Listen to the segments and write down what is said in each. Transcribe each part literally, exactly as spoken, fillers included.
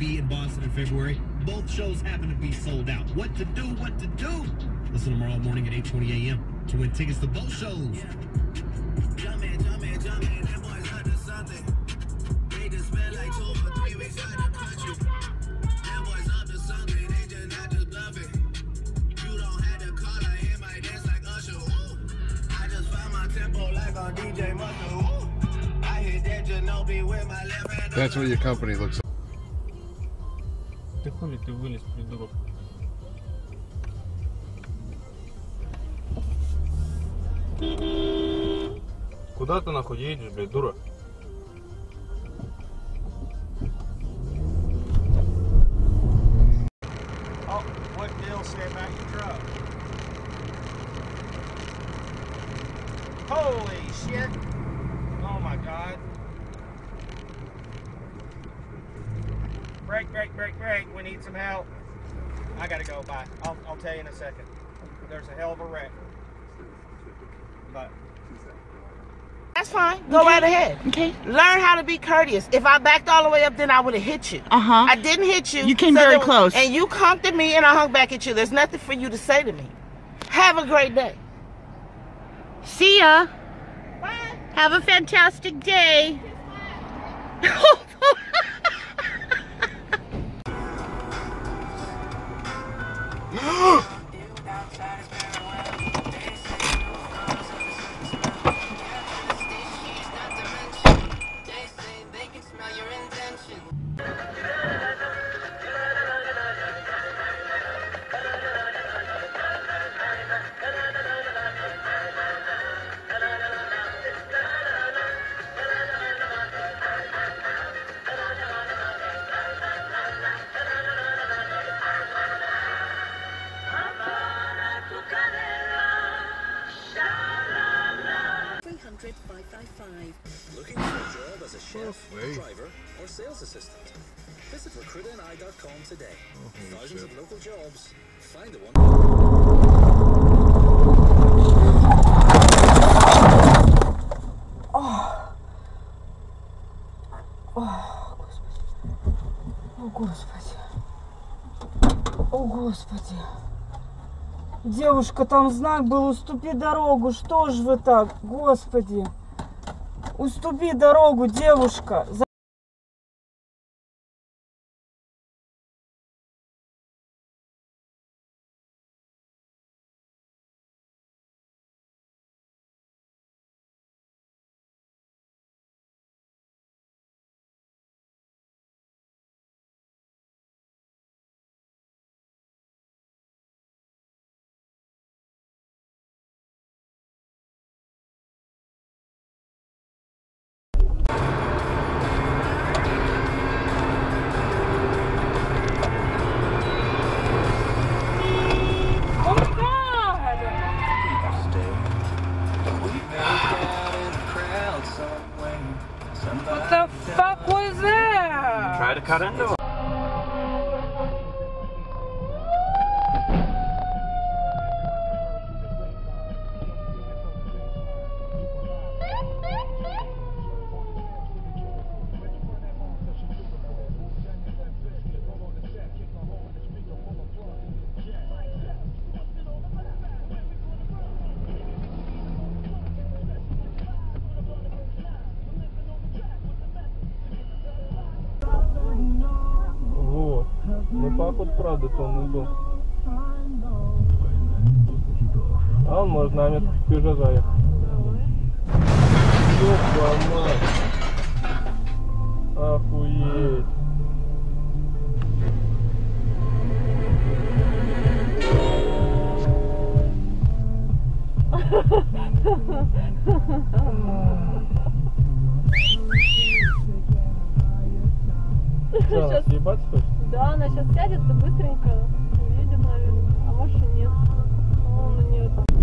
be in Boston in February. Both shows happen to be sold out. What to do, what to do? Listen tomorrow morning at eight twenty a m to win tickets to both shows. Yeah. Jump in, jump in, jump in. That boy's up to something. They just spent like two or three weeks out of the country. That boy's up to something. They just not just bluffing. You don't have to call, I hear my dance like Usher. Ooh. I just found my tempo like on D J Mustard. Ooh. I hit that Ginobili with my left hand. That's what your company looks like. Ты хули ты вылез, придурок? Куда ты нахуй едешь, блядь, дура? Oh, what deal? Step out your truck. Holy shit! Oh my god! Break, break, break, break. We need some help. I gotta go. Bye. I'll, I'll tell you in a second. There's a hell of a wreck. But that's fine. Go okay. Right ahead. Okay. Learn how to be courteous. If I backed all the way up, then I would have hit you. Uh huh. I didn't hit you. You came so very there, close. And you conked at me, and I hung back at you. There's nothing for you to say to me. Have a great day. See ya. Bye. Have a fantastic day. Looking for a job as a chef, driver, or sales assistant? Visit recruit N I dot com today. Oh, thousands shit. Of local jobs. Find the one. Oh. Oh, Господи. О, Господи. Девушка, там знак был, уступи дорогу. Что ж вы так, Господи. Уступи дорогу, девушка. What the fuck was that? Try to cut into it. Ну так вот правда тонный был. А он может на метр вперед заехать. Ёпа мать. Охуеть. Что, съебаться хочешь? Да, она сейчас сядет и быстренько уедет, наверное. А может и нет. Он на нее там.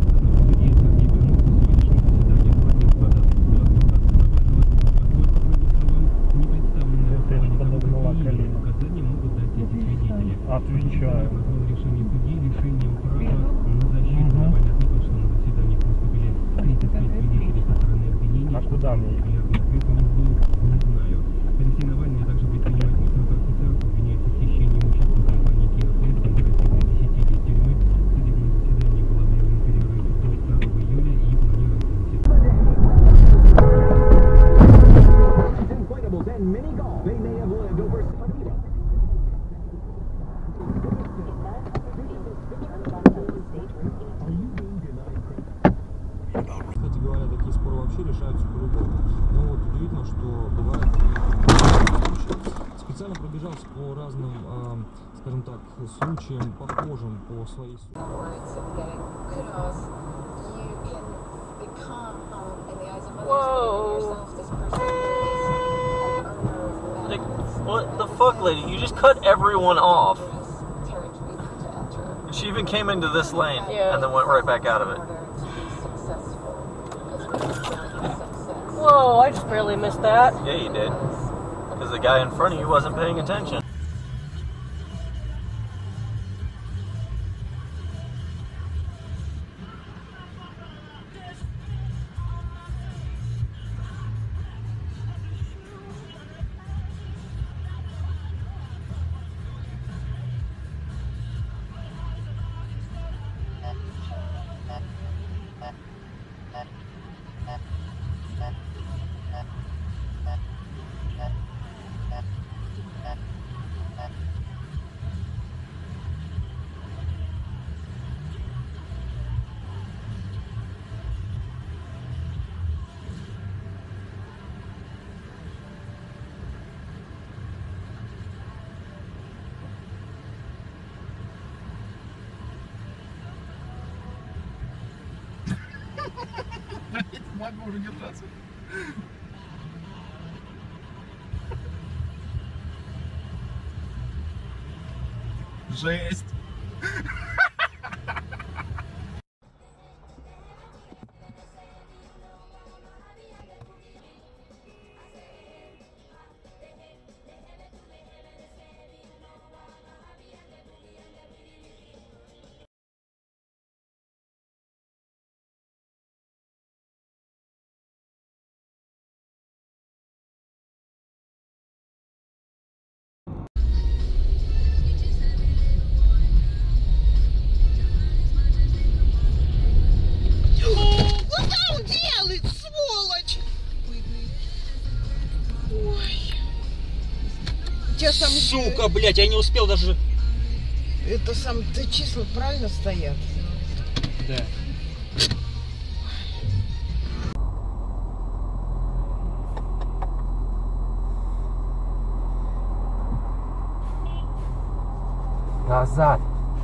Отвечаю. А куда мне? решаются по-любому. Но вот удивительно, что бывает случаи. Специально пробежался по разным, э, скажем так, случаям, похожим по своей сути. Like, what the fuck, lady? You just cut everyone off. She even came into this lane Yeah. and then went right back out of it. Whoa, I just barely missed that. Yeah, you did. Because the guy in front of you wasn't paying attention. Могу уже держаться. Жесть. Сука, блядь, я не успел даже... Это сам-то числа правильно стоят? Да. Назад.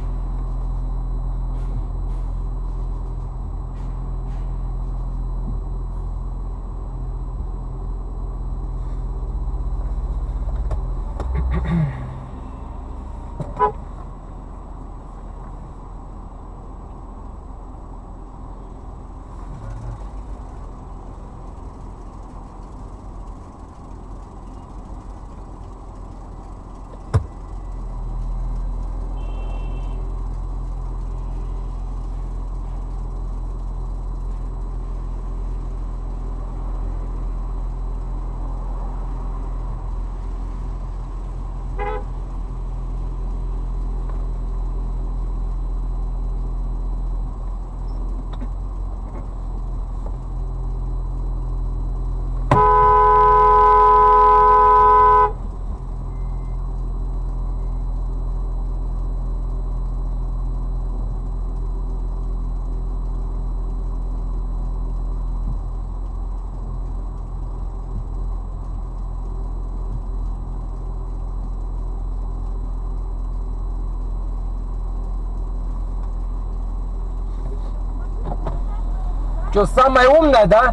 Что, самая умная, да?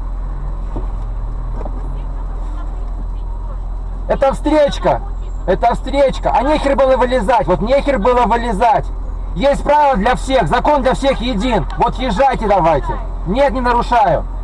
Это встречка. Это встречка. А нехер было вылезать. Вот нехер было вылезать. Есть правила для всех. Закон для всех един. Вот езжайте давайте. Нет, не нарушаю.